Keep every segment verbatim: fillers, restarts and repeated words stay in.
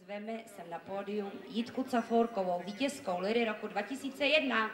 Zveme sem na pódium Jitku Cafourkovou, vítězkou Liry roku dva tisíce jedna.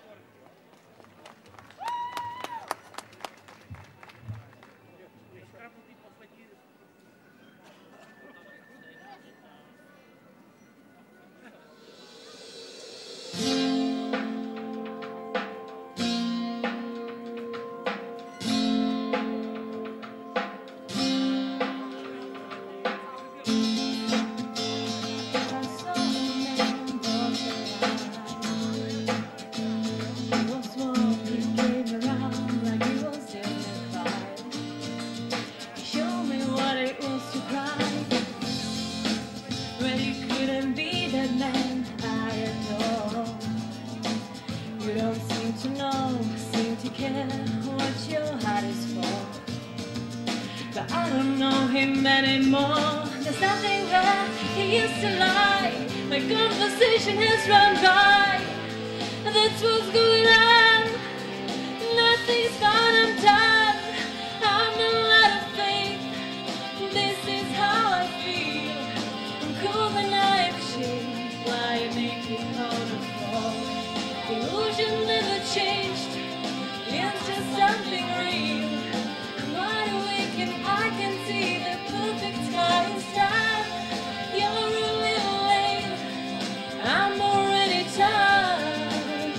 To know, seem to care what your heart is for. But I don't know him anymore. There's nothing where he used to lie. My conversation has run by. That's what's going on. Nothing's fine, I'm done. I'm not out of faith. This is how I feel. I'm cool the night shade, lying naked on the floor. Illusion never changed, it's just something real. I'm wide awake and I can see the perfect sky inside. You're a little late, I'm already tired.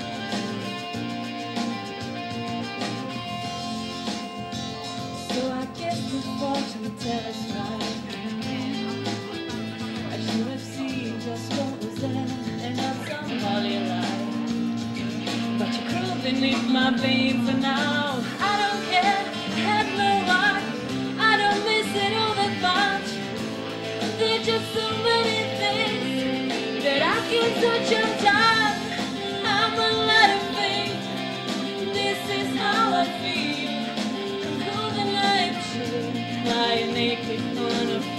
So I guess the fortune tells right. I should have seen just what was there and not somebody like. But you crawl beneath my veins and now I don't care, I have no heart. I don't miss it all that much. There's just so many things that I can't touch on time. I'm a lot of faith. This is how I feel. I'm cold and I'm shade, lying naked on a